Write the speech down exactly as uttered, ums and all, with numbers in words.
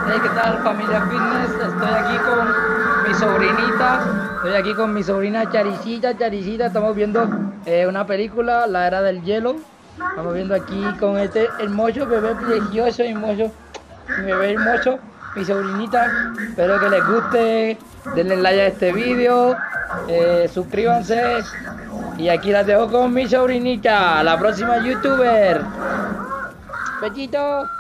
Hey, ¿qué tal, familia fitness? Estoy aquí con mi sobrinita. Estoy aquí con mi sobrina Charicita. Charicita, estamos viendo eh, una película, La Era del Hielo. Estamos viendo aquí con este hermoso bebé precioso, hermoso, mi bebé hermoso, mi sobrinita. Espero que les guste. Denle like a este vídeo. Eh, suscríbanse. Y aquí la dejo con mi sobrinita, la próxima youtuber. Besito.